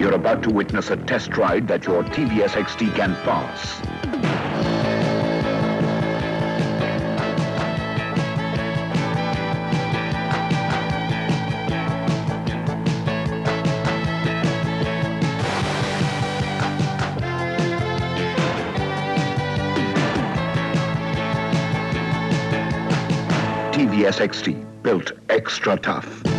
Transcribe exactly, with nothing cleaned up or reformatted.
You're about to witness a test ride that your T V S X T can pass. T V S X T, built extra tough.